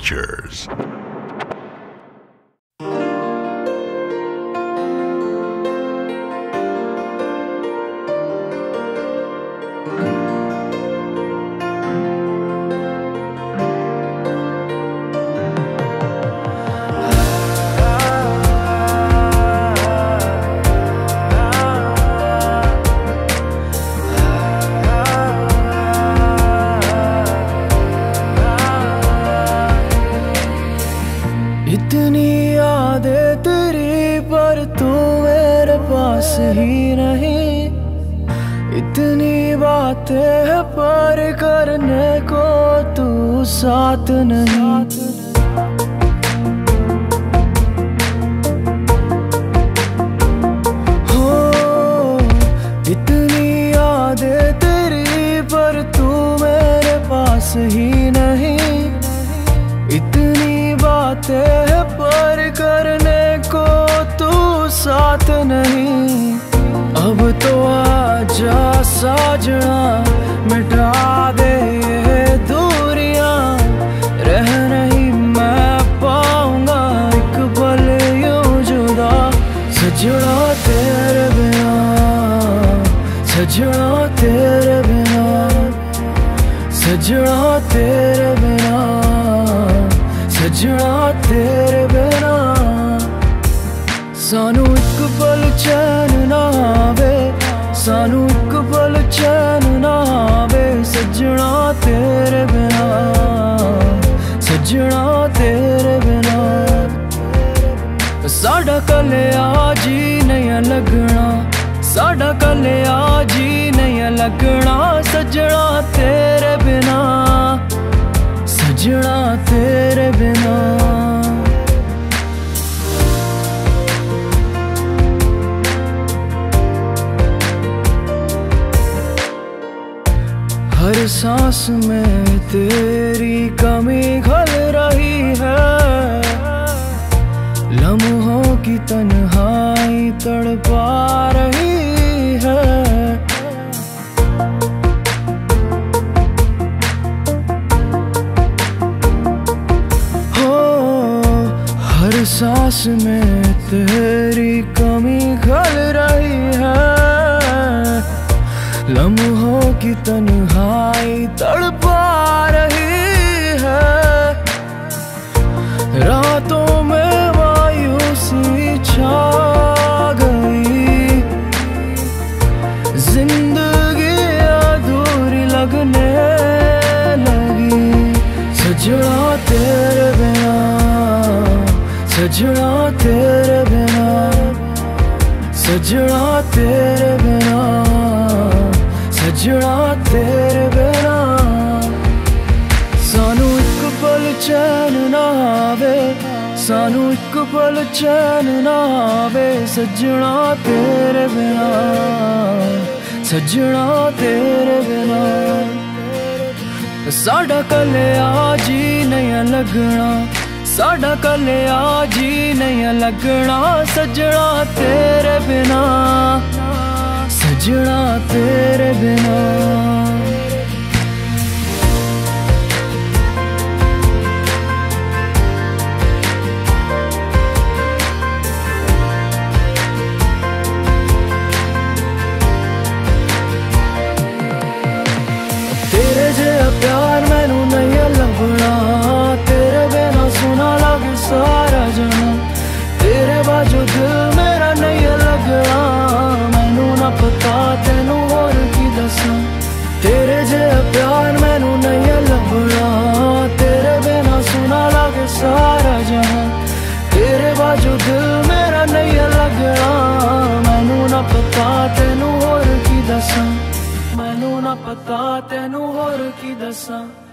Pictures. इतनी यादें तेरी पर तू मेरे पास ही नहीं, इतनी बातें है पर करने को तू साथ नहीं। हो इतनी यादें तेरी पर तू मेरे पास ही नहीं, इतनी बातें है पर करने को तू साथ नहीं। अब तो आजा साजना मिटा दे ये दूरियां, रह नहीं मैं पाऊंगा एक पल यूं जुदा। सजना तेरे बिना, सजना तेरे बिना, सजना तेरे बिना, सजना तेरे बिना। सानू एक पल चैन ना आवे, सानू एक पल चैन ना आवे, सजना तेरे बिना, सजना तेरे बिना। साडा कलिया जी नहीं लगना, साडा कलिया जी नहीं लगना, सजना तेरे बिना, सजना तेरे बिना। हर सांस में तेरी कमी खल रही है, लम्हों की तन्हाई तड़पा रही है। हर सांस में तेरी कमी खल रही है, लम्हों की तन्हाई तड़पा रही है। रातों में मायूसी छा गई, जिंदगी अधूरी लगने लगी। सजना तेरे बिना, सजना तेरे बिना, सजना तेरे बिना, सजना तेरे बिना। सानू एक पल चैन ना आवे, सानू एक पल चैन ना आवे, सजना तेरे बिना, सजना तेरे बिना। साडा कलिया जी नहीं लगना, साडा कलिया जी नहीं लगना, सजना तेरे बिना, सजना तेरे बिना। तेरे जे प्यार मैनू नहीं लभना, तेरे बिना सुना लगे सारा जहां, तेरे बाजू दिल मेरा नहीं लगना। मैनू ना पता तेनू होर की दसां, तेरे जे प्यार मैनू नहीं लभना, तेरे बिना सुना लगे सारा जहां, तेरे बाजू दिल मेरा नहीं लगना। मैनू ना पता तेनू होर की दसां, मैनू ना पता तेनू होर की दसां।